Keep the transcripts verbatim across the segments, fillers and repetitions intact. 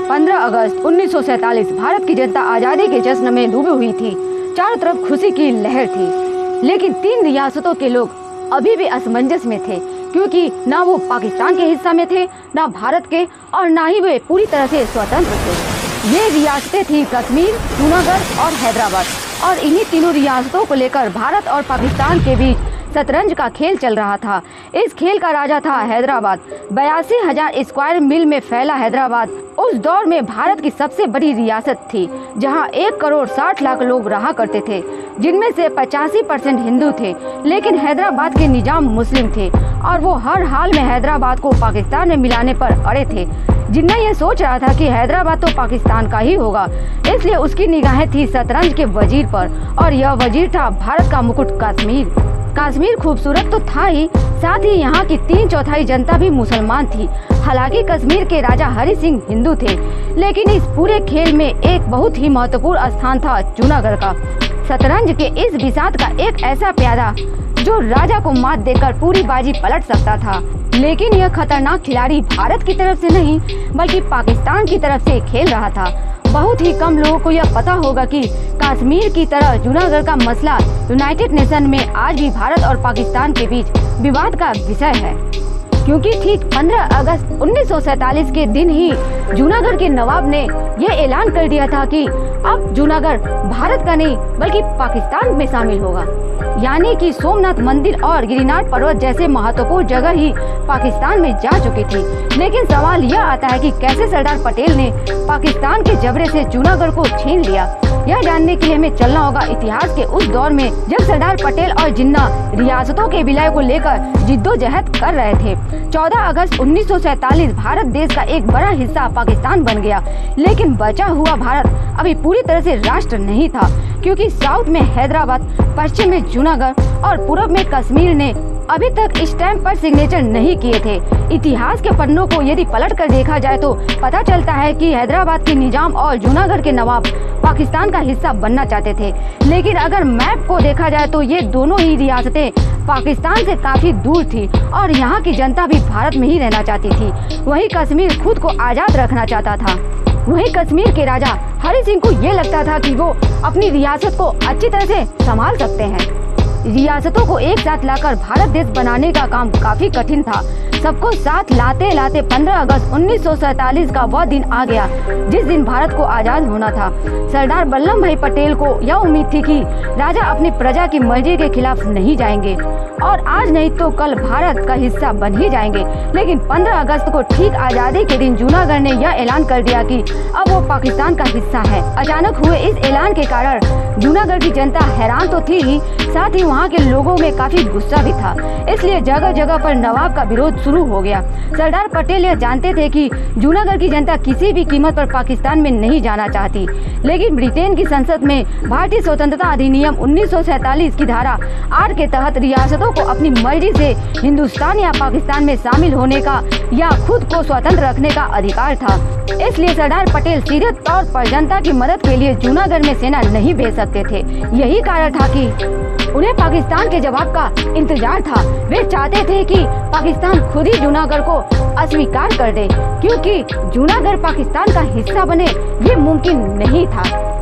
पंद्रह अगस्त उन्नीस सौ सैतालीस भारत की जनता आज़ादी के जश्न में डूबी हुई थी। चारों तरफ खुशी की लहर थी, लेकिन तीन रियासतों के लोग अभी भी असमंजस में थे, क्योंकि ना वो पाकिस्तान के हिस्सा में थे, ना भारत के, और ना ही वे पूरी तरह से स्वतंत्र थे। ये रियासतें थी कश्मीर, जूनागढ़ और हैदराबाद, और इन्हीं तीनों रियासतों को लेकर भारत और पाकिस्तान के बीच शतरंज का खेल चल रहा था। इस खेल का राजा था हैदराबाद। बयासी हजार स्क्वायर मील में फैला हैदराबाद उस दौर में भारत की सबसे बड़ी रियासत थी, जहां एक करोड़ साठ लाख लोग रहा करते थे, जिनमें से पचासी परसेंट हिंदू थे। लेकिन हैदराबाद के निजाम मुस्लिम थे और वो हर हाल में हैदराबाद को पाकिस्तान में मिलाने पर अड़े थे। जिन्ना ये सोच रहा था कि हैदराबाद तो पाकिस्तान का ही होगा, इसलिए उसकी निगाहें थी शतरंज के वजीर पर, और यह वजीर था भारत का मुकुट कश्मीर। कश्मीर खूबसूरत तो था ही, साथ ही यहाँ की तीन चौथाई जनता भी मुसलमान थी। हालांकि कश्मीर के राजा हरि सिंह हिंदू थे, लेकिन इस पूरे खेल में एक बहुत ही महत्वपूर्ण स्थान था जूनागढ़ का। शतरंज के इस बिसात का एक ऐसा प्यादा जो राजा को मात देकर पूरी बाजी पलट सकता था। लेकिन यह खतरनाक खिलाड़ी भारत की तरफ से नहीं, बल्कि पाकिस्तान की तरफ से खेल रहा था। बहुत ही कम लोगों को यह पता होगा कि कश्मीर की तरह जूनागढ़ का मसला यूनाइटेड नेशन में आज भी भारत और पाकिस्तान के बीच विवाद का विषय है, क्योंकि ठीक पंद्रह अगस्त उन्नीस सौ सैतालीस के दिन ही जूनागढ़ के नवाब ने यह ऐलान कर दिया था कि अब जूनागढ़ भारत का नहीं बल्कि पाकिस्तान में शामिल होगा। यानी कि सोमनाथ मंदिर और गिरिनार पर्वत जैसे महत्वपूर्ण जगह ही पाकिस्तान में जा चुकी थी। लेकिन सवाल यह आता है कि कैसे सरदार पटेल ने पाकिस्तान के जबरे से जूनागढ़ को छीन लिया। यह जानने के लिए हमें चलना होगा इतिहास के उस दौर में जब सरदार पटेल और जिन्ना रियासतों के विलय को लेकर जिद्दोजहद कर रहे थे। चौदह अगस्त उन्नीस सौ सैतालीस भारत देश का एक बड़ा हिस्सा पाकिस्तान बन गया, लेकिन बचा हुआ भारत अभी पूरी तरह से राष्ट्र नहीं था, क्योंकि साउथ में हैदराबाद, पश्चिम में जूनागढ़ और पूर्व में कश्मीर ने अभी तक स्टैम्प पर सिग्नेचर नहीं किए थे। इतिहास के पन्नों को यदि पलट कर देखा जाए तो पता चलता है कि हैदराबाद के निजाम और जूनागढ़ के नवाब पाकिस्तान का हिस्सा बनना चाहते थे। लेकिन अगर मैप को देखा जाए तो ये दोनों ही रियासतें पाकिस्तान से काफी दूर थी और यहाँ की जनता भी भारत में ही रहना चाहती थी। वहीं कश्मीर खुद को आजाद रखना चाहता था। वहीं कश्मीर के राजा हरि सिंह को ये लगता था कि वो अपनी रियासत को अच्छी तरह से संभाल सकते हैं। रियासतों को एक साथ लाकर भारत देश बनाने का काम काफी कठिन था। सबको साथ लाते लाते पंद्रह अगस्त उन्नीस सौ सैतालीस का वह दिन आ गया जिस दिन भारत को आजाद होना था। सरदार वल्लभ भाई पटेल को यह उम्मीद थी कि राजा अपनी प्रजा की मर्जी के खिलाफ नहीं जाएंगे और आज नहीं तो कल भारत का हिस्सा बन ही जाएंगे। लेकिन पंद्रह अगस्त को ठीक आजादी के दिन जूनागढ़ ने यह ऐलान कर दिया कि अब वो पाकिस्तान का हिस्सा है। अचानक हुए इस ऐलान के कारण जूनागढ़ की जनता हैरान तो थी ही, साथ ही वहाँ के लोगों में काफी गुस्सा भी था। इसलिए जगह जगह पर नवाब का विरोध शुरू हो गया। सरदार पटेल यह जानते थे कि जूनागढ़ की जनता किसी भी कीमत पर पाकिस्तान में नहीं जाना चाहती, लेकिन ब्रिटेन की संसद में भारतीय स्वतंत्रता अधिनियम उन्नीस सौ सैतालीस की धारा आठ के तहत रियासतों को अपनी मर्जी से हिंदुस्तान या पाकिस्तान में शामिल होने का या खुद को स्वतंत्र रखने का अधिकार था। इसलिए सरदार पटेल सीधे तौर पर जनता की मदद के लिए जूनागढ़ में सेना नहीं भेज सकते थे। यही कारण था कि उन्हें पाकिस्तान के जवाब का इंतजार था। वे चाहते थे कि पाकिस्तान खुद ही जूनागढ़ को अस्वीकार कर दे, क्योंकि जूनागढ़ पाकिस्तान का हिस्सा बने ये मुमकिन नहीं था।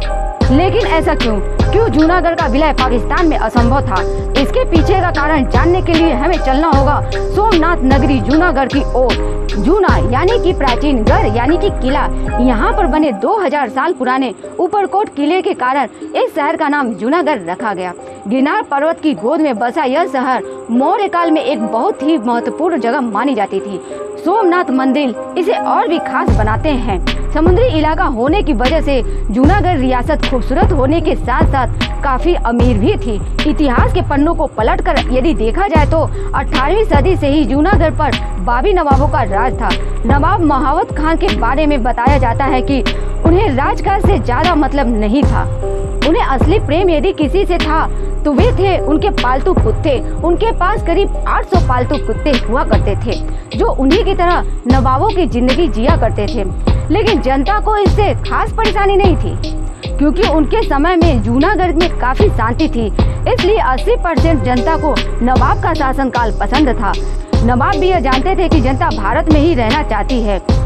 लेकिन ऐसा क्यों क्यों जूनागढ़ का विलय पाकिस्तान में असंभव था? इसके पीछे का कारण जानने के लिए हमें चलना होगा सोमनाथ नगरी जूनागढ़ की ओर। जूना यानी कि प्राचीन, गढ़ यानी कि किला। यहाँ पर बने दो हज़ार साल पुराने ऊपरकोट किले के कारण इस शहर का नाम जूनागढ़ रखा गया। गिरनार पर्वत की गोद में बसा यह शहर मौर्य काल में एक बहुत ही महत्वपूर्ण जगह मानी जाती थी। सोमनाथ मंदिर इसे और भी खास बनाते हैं। समुद्री इलाका होने की वजह से जूनागढ़ रियासत खूबसूरत होने के साथ साथ काफी अमीर भी थी। इतिहास के पन्नों को पलटकर यदि देखा जाए तो अठारहवीं सदी से ही जूनागढ़ पर बाबी नवाबों का राज था। नवाब महावत खान के बारे में बताया जाता है कि उन्हें राजकाज से ज्यादा मतलब नहीं था। उन्हें असली प्रेम यदि किसी से था तो वे थे उनके पालतू कुत्ते। उनके पास करीब आठ सौ पालतू कुत्ते हुआ करते थे जो उन्हीं की तरह नवाबों की जिंदगी जिया करते थे। लेकिन जनता को इससे खास परेशानी नहीं थी, क्योंकि उनके समय में जूनागढ़ में काफी शांति थी। इसलिए अस्सी परसेंट जनता को नवाब का शासनकाल पसंद था। नवाब भी यह जानते थे कि जनता भारत में ही रहना चाहती है।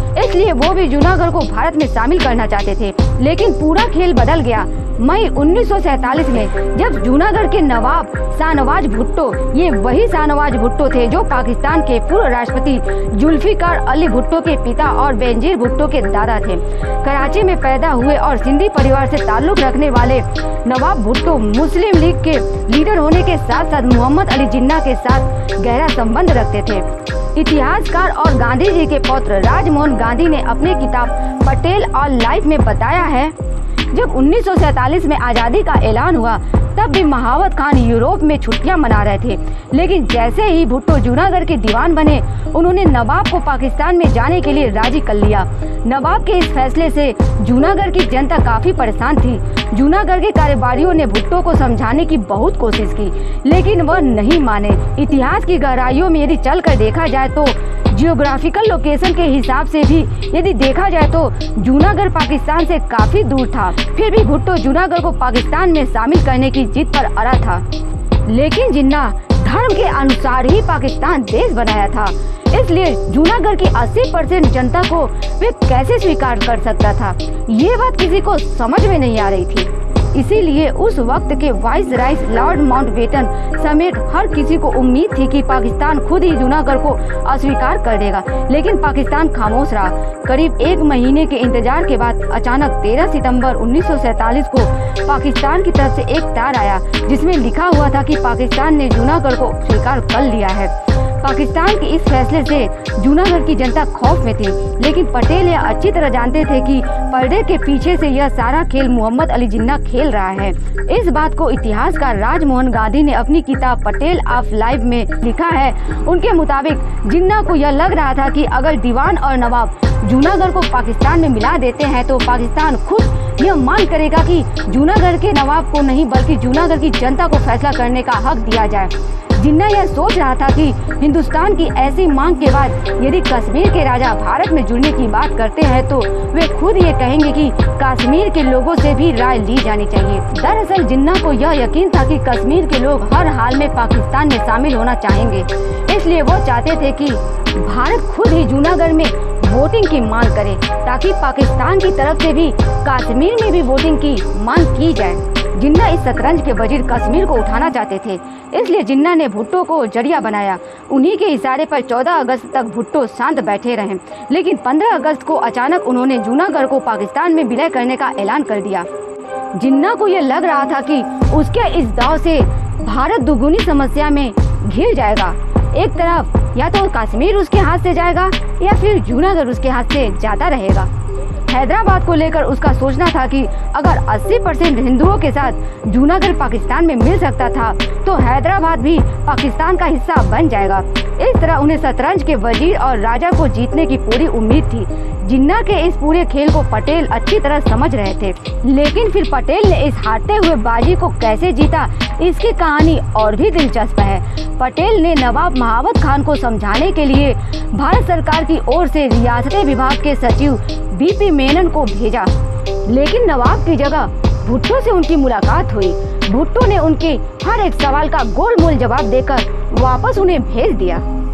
इसलिए वो भी जूनागढ़ को भारत में शामिल करना चाहते थे। लेकिन पूरा खेल बदल गया। मई उन्नीस सौ सैतालीस में जब जूनागढ़ के नवाब शाहनवाज भुट्टो, ये वही शाहनवाज भुट्टो थे जो पाकिस्तान के पूर्व राष्ट्रपति जुल्फिकार अली भुट्टो के पिता और बेनजीर भुट्टो के दादा थे, कराची में पैदा हुए और सिंधी परिवार से ताल्लुक रखने वाले नवाब भुट्टो मुस्लिम लीग के लीडर होने के साथ साथ मोहम्मद अली जिन्ना के साथ गहरा संबंध रखते थे। इतिहासकार और गांधी जी के पौत्र राजमोहन गांधी ने अपनी किताब पटेल और लाइफ में बताया है, जब उन्नीस सौ सैतालीस में आज़ादी का ऐलान हुआ तब भी महावत खान यूरोप में छुट्टियां मना रहे थे। लेकिन जैसे ही भुट्टो जूनागढ़ के दीवान बने, उन्होंने नवाब को पाकिस्तान में जाने के लिए राजी कर लिया। नवाब के इस फैसले से जूनागढ़ की जनता काफी परेशान थी। जूनागढ़ के कारोबारियों ने भुट्टो को समझाने की बहुत कोशिश की, लेकिन वह नहीं माने। इतिहास की गहराइयों में यदि चल कर देखा जाए तो जियोग्राफिकल लोकेशन के हिसाब से भी यदि देखा जाए तो जूनागढ़ पाकिस्तान से काफी दूर था। फिर भी भुट्टो जूनागढ़ को पाकिस्तान में शामिल करने की जिद पर अड़ा था। लेकिन जिन्ना धर्म के अनुसार ही पाकिस्तान देश बनाया था, इसलिए जूनागढ़ की अस्सी परसेंट जनता को वे कैसे स्वीकार कर सकता था, ये बात किसी को समझ में नहीं आ रही थी। इसीलिए उस वक्त के वाइस राइस लॉर्ड माउंटबेटन समेत हर किसी को उम्मीद थी कि पाकिस्तान खुद ही जूनागढ़ को अस्वीकार कर देगा। लेकिन पाकिस्तान खामोश रहा। करीब एक महीने के इंतजार के बाद अचानक तेरह सितंबर उन्नीस सौ सैतालीस को पाकिस्तान की तरफ से एक तार आया, जिसमें लिखा हुआ था कि पाकिस्तान ने जूनागढ़ को स्वीकार कर लिया है। पाकिस्तान के इस फैसले से जूनागढ़ की जनता खौफ में थी, लेकिन पटेल यह अच्छी तरह जानते थे कि पर्दे के पीछे से यह सारा खेल मोहम्मद अली जिन्ना खेल रहा है। इस बात को इतिहासकार राजमोहन गांधी ने अपनी किताब पटेल ऑफ लाइफ में लिखा है। उनके मुताबिक जिन्ना को यह लग रहा था कि अगर दीवान और नवाब जूनागढ़ को पाकिस्तान में मिला देते हैं तो पाकिस्तान खुद यह मांग करेगा कि जूनागढ़ के नवाब को नहीं बल्कि जूनागढ़ की जनता को फैसला करने का हक दिया जाए। जिन्ना यह सोच रहा था कि हिंदुस्तान की ऐसी मांग के बाद यदि कश्मीर के राजा भारत में जुड़ने की बात करते हैं तो वे खुद ये कहेंगे कि कश्मीर के लोगों से भी राय ली जानी चाहिए। दरअसल जिन्ना को यह यकीन था कि कश्मीर के लोग हर हाल में पाकिस्तान में शामिल होना चाहेंगे, इसलिए वो चाहते थे कि भारत खुद ही जूनागढ़ में वोटिंग की मांग करे, ताकि पाकिस्तान की तरफ से भी कश्मीर में भी वोटिंग की मांग की जाए। जिन्ना इस शतरंज के वजीर कश्मीर को उठाना चाहते थे, इसलिए जिन्ना ने भुट्टो को जरिया बनाया। उन्हीं के इशारे पर चौदह अगस्त तक भुट्टो शांत बैठे रहे, लेकिन पंद्रह अगस्त को अचानक उन्होंने जूनागढ़ को पाकिस्तान में विलय करने का ऐलान कर दिया। जिन्ना को यह लग रहा था कि उसके इस दाव से भारत दुगुनी समस्या में घिर जाएगा। एक तरफ या तो कश्मीर उसके हाथ से जाएगा या फिर जूनागढ़ उसके हाथ से जाता रहेगा। हैदराबाद को लेकर उसका सोचना था कि अगर अस्सी परसेंट हिंदुओं के साथ जूनागढ़ पाकिस्तान में मिल सकता था तो हैदराबाद भी पाकिस्तान का हिस्सा बन जाएगा। इस तरह उन्हें शतरंज के वजीर और राजा को जीतने की पूरी उम्मीद थी। जिन्ना के इस पूरे खेल को पटेल अच्छी तरह समझ रहे थे, लेकिन फिर पटेल ने इस हारते हुए बाजी को कैसे जीता, इसकी कहानी और भी दिलचस्प है। पटेल ने नवाब महावत खान को समझाने के लिए भारत सरकार की ओर से रियासती विभाग के सचिव बीपी मेनन को भेजा, लेकिन नवाब की जगह भुट्टो से उनकी मुलाकात हुई। भुट्टो ने उनके हर एक सवाल का गोलमोल जवाब देकर वापस उन्हें भेज दिया।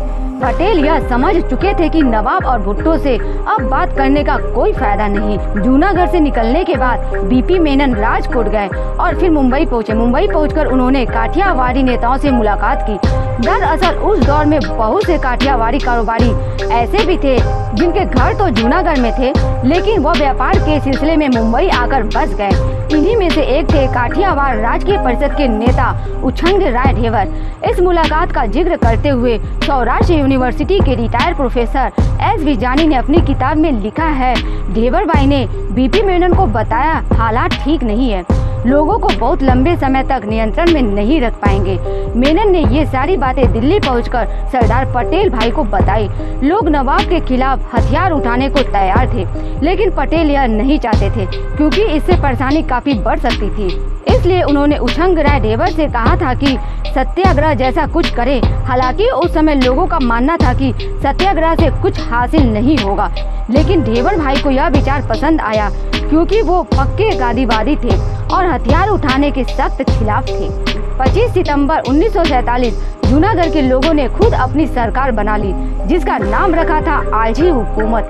पटेल यह समझ चुके थे कि नवाब और भुट्टो से अब बात करने का कोई फायदा नहीं। जूनागढ़ से निकलने के बाद बीपी मेनन राजकोट गए और फिर मुंबई पहुंचे। मुंबई पहुंचकर उन्होंने काठियावाड़ी नेताओं से मुलाकात की। दरअसल उस दौर में बहुत से काठियावाड़ी कारोबारी ऐसे भी थे जिनके घर तो जूनागढ़ में थे, लेकिन वह व्यापार के सिलसिले में मुंबई आकर बस गए। इन्हीं में से एक थे काठियावाड़ राजकीय परिषद के नेता उछंग राय ढेबर। इस मुलाकात का जिक्र करते हुए सौराष्ट्र यूनिवर्सिटी के retired professor S V Jani ने अपनी किताब में लिखा है, ढेबर भाई ने बीपी मेनन को बताया हालात ठीक नहीं है, लोगों को बहुत लंबे समय तक नियंत्रण में नहीं रख पाएंगे। मेनन ने ये सारी बातें दिल्ली पहुंचकर सरदार पटेल भाई को बताई। लोग नवाब के खिलाफ हथियार उठाने को तैयार थे, लेकिन पटेल यह नहीं चाहते थे क्योंकि इससे परेशानी काफी बढ़ सकती थी। इसलिए उन्होंने उछंग राय ढेबर से कहा था कि सत्याग्रह जैसा कुछ करे। हालांकि उस समय लोगों का मानना था कि सत्याग्रह से कुछ हासिल नहीं होगा, लेकिन ढेबर भाई को यह विचार पसंद आया क्योंकि वो पक्के गांधीवादी थे और हथियार उठाने के सख्त खिलाफ थे। पच्चीस सितंबर उन्नीस सौ सैतालीस जूनागढ़ के लोगों ने खुद अपनी सरकार बना ली, जिसका नाम रखा था आलजी हुकूमत।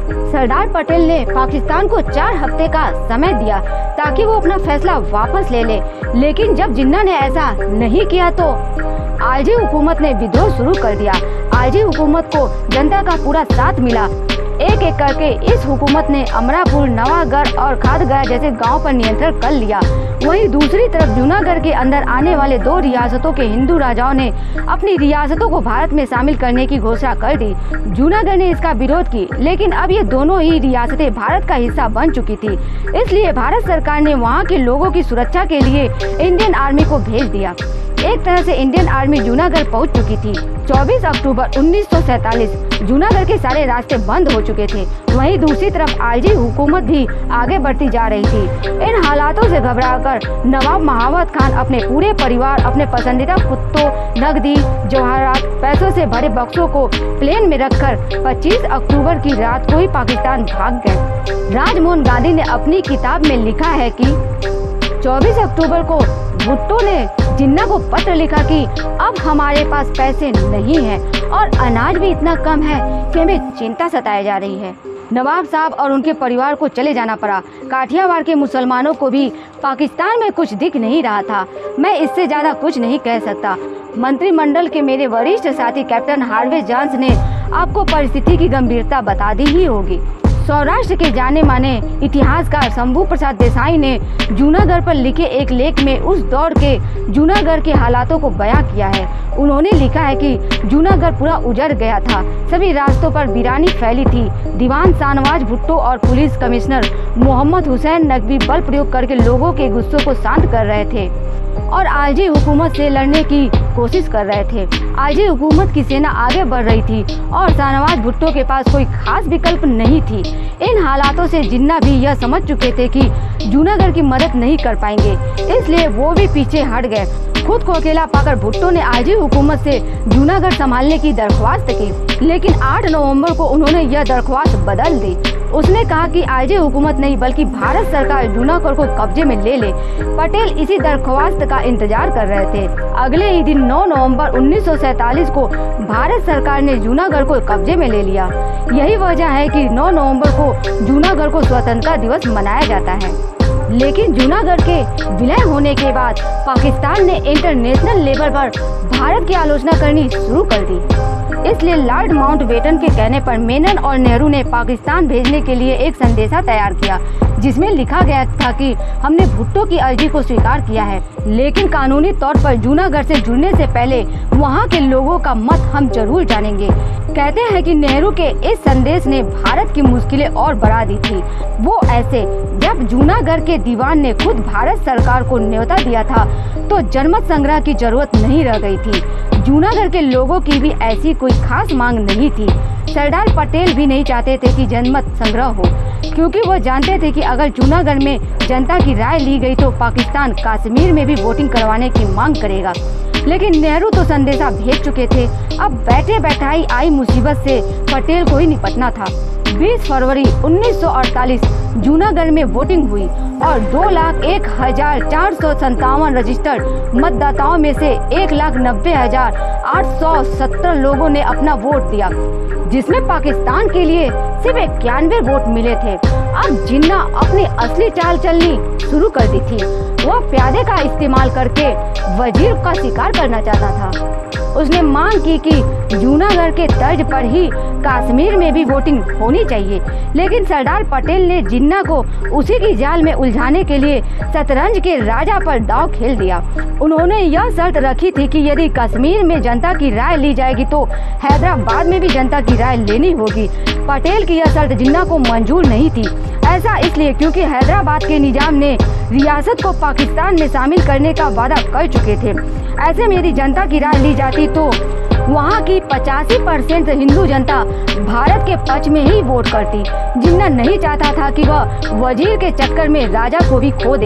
सरदार पटेल ने पाकिस्तान को चार हफ्ते का समय दिया ताकि वो अपना फैसला वापस ले ले, लेकिन जब जिन्ना ने ऐसा नहीं किया तो आलजी हुकूमत ने विद्रोह शुरू कर दिया। आलजी हुकूमत को जनता का पूरा साथ मिला। एक एक करके इस हुकूमत ने अमरापुर, नवागढ़ और खादगया जैसे गांव पर नियंत्रण कर लिया। वहीं दूसरी तरफ जूनागढ़ के अंदर आने वाले दो रियासतों के हिंदू राजाओं ने अपनी रियासतों को भारत में शामिल करने की घोषणा कर दी। जूनागढ़ ने इसका विरोध की, लेकिन अब ये दोनों ही रियासतें भारत का हिस्सा बन चुकी थी। इसलिए भारत सरकार ने वहाँ के लोगों की सुरक्षा के लिए इंडियन आर्मी को भेज दिया। एक तरह से इंडियन आर्मी जूनागढ़ पहुंच चुकी थी। चौबीस अक्टूबर उन्नीस सौ सैतालीस जूनागढ़ के सारे रास्ते बंद हो चुके थे। वहीं दूसरी तरफ आलजी हुकूमत भी आगे बढ़ती जा रही थी। इन हालातों से घबराकर नवाब महावत खान अपने पूरे परिवार, अपने पसंदीदा कुत्तों, नकदी, जवाहरात, पैसों से भरे बक्सों को प्लेन में रखकर पच्चीस अक्टूबर की रात को ही पाकिस्तान भाग गए। राजमोहन गांधी ने अपनी किताब में लिखा है कि चौबीस अक्टूबर को भुट्टो ने जिन्ना को पत्र लिखा कि अब हमारे पास पैसे नहीं हैं और अनाज भी इतना कम है कि हमें चिंता सताई जा रही है। नवाब साहब और उनके परिवार को चले जाना पड़ा। काठियावाड़ के मुसलमानों को भी पाकिस्तान में कुछ दिख नहीं रहा था। मैं इससे ज्यादा कुछ नहीं कह सकता। मंत्रिमंडल के मेरे वरिष्ठ साथी कैप्टन हार्वे जॉन्स ने आपको परिस्थिति की गंभीरता बता दी ही होगी। सौराष्ट्र के जाने माने इतिहासकार शंभू प्रसाद देसाई ने जूनागढ़ पर लिखे एक लेख में उस दौर के जूनागढ़ के हालातों को बयां किया है। उन्होंने लिखा है कि जूनागढ़ पूरा उजड़ गया था। सभी रास्तों पर वीरानी फैली थी। दीवान शाहनवाज भुट्टो और पुलिस कमिश्नर मोहम्मद हुसैन नकवी बल प्रयोग करके लोगों के गुस्सों को शांत कर रहे थे और आलजी हुकूमत से लड़ने की कोशिश कर रहे थे। आलजी हुकूमत की सेना आगे बढ़ रही थी और शाहनवाज भुट्टो के पास कोई खास विकल्प नहीं थी। इन हालातों से जिन्ना भी यह समझ चुके थे कि जूनागढ़ की मदद नहीं कर पाएंगे, इसलिए वो भी पीछे हट गए। खुद को अकेला पाकर भुट्टो ने आलजी हुकूमत से जूनागढ़ संभालने की दरख्वास्त की, लेकिन आठ नवंबर को उन्होंने यह दरख्वास्त बदल दी। उसने कहा कि आलजी हुकूमत नहीं बल्कि भारत सरकार जूनागढ़ को कब्जे में ले ले। पटेल इसी दरख्वास्त का इंतजार कर रहे थे। अगले ही दिन नौ नवंबर उन्नीस सौ सैतालीस को भारत सरकार ने जूनागढ़ को कब्जे में ले लिया। यही वजह है कि नौ नवंबर को जूनागढ़ को स्वतंत्रता दिवस मनाया जाता है। लेकिन जूनागढ़ के विलय होने के बाद पाकिस्तान ने इंटरनेशनल लेवल पर भारत की आलोचना करनी शुरू कर दी। इसलिए लॉर्ड माउंटबेटन के कहने पर मेनन और नेहरू ने पाकिस्तान भेजने के लिए एक संदेशा तैयार किया, जिसमें लिखा गया था कि हमने भुट्टो की अर्जी को स्वीकार किया है, लेकिन कानूनी तौर पर जूनागढ़ से जुड़ने से पहले वहाँ के लोगों का मत हम जरूर जानेंगे। कहते हैं कि नेहरू के इस संदेश ने भारत की मुश्किलें और बढ़ा दी थी। वो ऐसे जब जूनागढ़ के दीवान ने खुद भारत सरकार को न्योता दिया था तो जनमत संग्रह की जरूरत नहीं रह गई थी। जूनागढ़ के लोगों की भी ऐसी कोई खास मांग नहीं थी। सरदार पटेल भी नहीं चाहते थे कि जनमत संग्रह हो, क्योंकि वो जानते थे कि अगर जूनागढ़ में जनता की राय ली गई तो पाकिस्तान कश्मीर में भी वोटिंग करवाने की मांग करेगा। लेकिन नेहरू तो संदेशा भेज चुके थे। अब बैठे बैठाई आई मुसीबत से पटेल को ही निपटना था। बीस फरवरी उन्नीस सौ अड़तालीस जूनागढ़ में वोटिंग हुई और दो लाख एक हजार चार सौ संतावन रजिस्टर्ड मतदाताओं में से एक लाख नब्बे हजार आठ सौ सत्तर लोगों ने अपना वोट दिया, जिसमें पाकिस्तान के लिए सिर्फ इक्यानवे वोट मिले थे। अब जिन्ना अपनी असली चाल चलनी शुरू कर दी थी। वह प्यादे का इस्तेमाल करके वजीर का शिकार करना चाहता था। उसने मांग की कि जूनागढ़ के तर्ज पर ही कश्मीर में भी वोटिंग होनी चाहिए, लेकिन सरदार पटेल ने जिन्ना को उसी की जाल में उलझाने के लिए शतरंज के राजा पर दांव खेल दिया। उन्होंने यह शर्त रखी थी कि यदि कश्मीर में जनता की राय ली जाएगी तो हैदराबाद में भी जनता की राय लेनी होगी। पटेल की यह शर्त जिन्ना को मंजूर नहीं थी। ऐसा इसलिए क्योंकि हैदराबाद के निजाम ने रियासत को पाकिस्तान में शामिल करने का वादा कर चुके थे। ऐसे में यदि जनता की राय ली जाती तो वहाँ की पचासी परसेंट हिंदू जनता भारत के पक्ष में ही वोट करती। जिन्ना नहीं चाहता था कि वह वजीर के चक्कर में राजा को भी खो दे।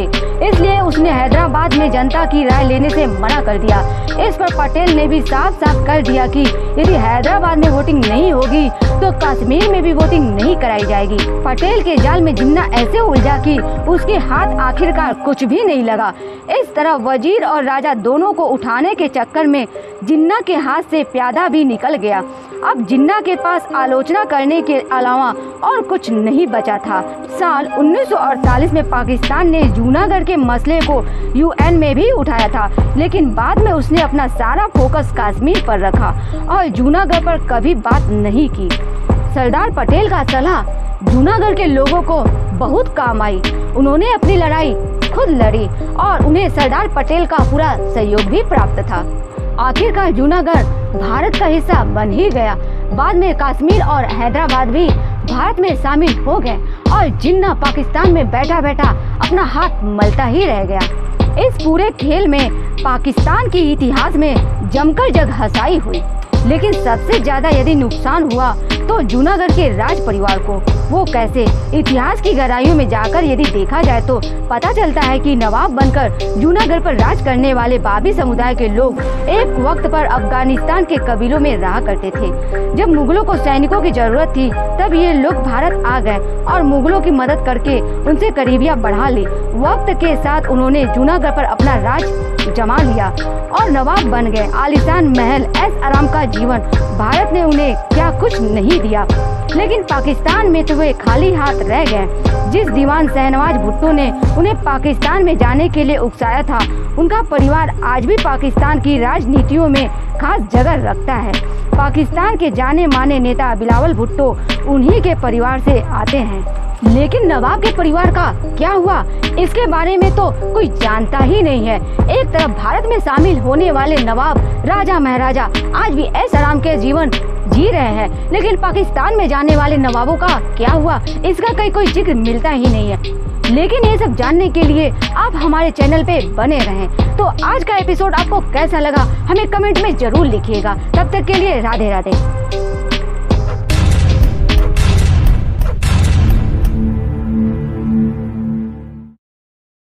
इसलिए उसने हैदराबाद में जनता की राय लेने से मना कर दिया। इस पर पटेल ने भी साफ साफ कर दिया कि यदि हैदराबाद में वोटिंग नहीं होगी तो कश्मीर में भी वोटिंग नहीं कराई जाएगी। पटेल के जाल में जिन्ना ऐसे उलझा कि उसके हाथ आखिरकार कुछ भी नहीं लगा। इस तरह वजीर और राजा दोनों को उठाने के चक्कर में जिन्ना के हाथ से प्यादा भी निकल गया। अब जिन्ना के पास आलोचना करने के अलावा और कुछ नहीं बचा था। साल उन्नीस सौ अड़तालीस में पाकिस्तान ने जूनागढ़ के मसले को यूएन में भी उठाया था, लेकिन बाद में उसने अपना सारा फोकस कश्मीर पर रखा और जूनागढ़ पर कभी बात नहीं की। सरदार पटेल का सलाह जूनागढ़ के लोगों को बहुत काम आई। उन्होंने अपनी लड़ाई खुद लड़ी और उन्हें सरदार पटेल का पूरा सहयोग भी प्राप्त था। आखिरकार जूनागढ़ भारत का हिस्सा बन ही गया। बाद में कश्मीर और हैदराबाद भी भारत में शामिल हो गए और जिन्ना पाकिस्तान में बैठा बैठा अपना हाथ मलता ही रह गया। इस पूरे खेल में पाकिस्तान के इतिहास में जमकर जग हंसाई हुई, लेकिन सबसे ज्यादा यदि नुकसान हुआ तो जूनागढ़ के राज परिवार को। वो कैसे? इतिहास की गहराइयों में जाकर यदि देखा जाए तो पता चलता है कि नवाब बनकर जूनागढ़ पर राज करने वाले बाबी समुदाय के लोग एक वक्त पर अफगानिस्तान के कबीलों में रहा करते थे। जब मुगलों को सैनिकों की जरूरत थी तब ये लोग भारत आ गए और मुगलों की मदद करके उनसे करीबियां बढ़ा ली। वक्त के साथ उन्होंने जूनागढ़ पर अपना राज जमा लिया और नवाब बन गए। आलीशान महल, ऐश आराम का जीवन, भारत ने उन्हें क्या कुछ नहीं दिया, लेकिन पाकिस्तान में तो वे खाली हाथ रह गए। जिस दीवान शहनवाज भुट्टो ने उन्हें पाकिस्तान में जाने के लिए उकसाया था, उनका परिवार आज भी पाकिस्तान की राजनीतियों में खास जगह रखता है। पाकिस्तान के जाने माने नेता बिलावल भुट्टो उन्हीं के परिवार से आते हैं। लेकिन नवाब के परिवार का क्या हुआ, इसके बारे में तो कोई जानता ही नहीं है। एक तरफ भारत में शामिल होने वाले नवाब, राजा महाराजा आज भी ऐश आराम के जीवन जी रहे हैं, लेकिन पाकिस्तान में जाने वाले नवाबों का क्या हुआ, इसका कहीं कोई जिक्र मिलता ही नहीं है। लेकिन ये सब जानने के लिए आप हमारे चैनल पे बने रहें। तो आज का एपिसोड आपको कैसा लगा हमें कमेंट में जरूर लिखिएगा। तब तक के लिए राधे राधे।